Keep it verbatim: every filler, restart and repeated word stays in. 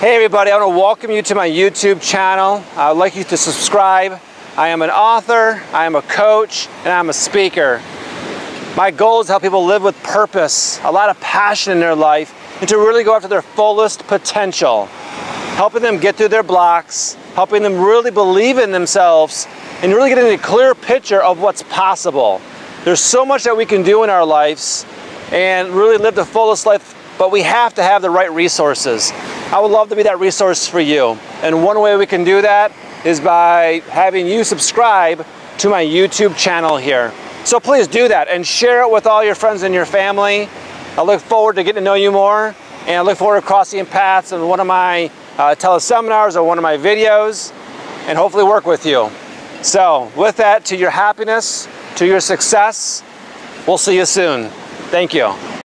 Hey everybody, I want to welcome you to my YouTube channel. I would like you to subscribe. I am an author, I am a coach, and I'm a speaker. My goal is to help people live with purpose, a lot of passion in their life, and to really go after their fullest potential. Helping them get through their blocks, helping them really believe in themselves, and really getting a clear picture of what's possible. There's so much that we can do in our lives and really live the fullest life, but we have to have the right resources. I would love to be that resource for you. And one way we can do that is by having you subscribe to my YouTube channel here. So please do that and share it with all your friends and your family. I look forward to getting to know you more, and I look forward to crossing paths in one of my uh, teleseminars or one of my videos, and hopefully work with you. So with that, to your happiness, to your success, we'll see you soon. Thank you.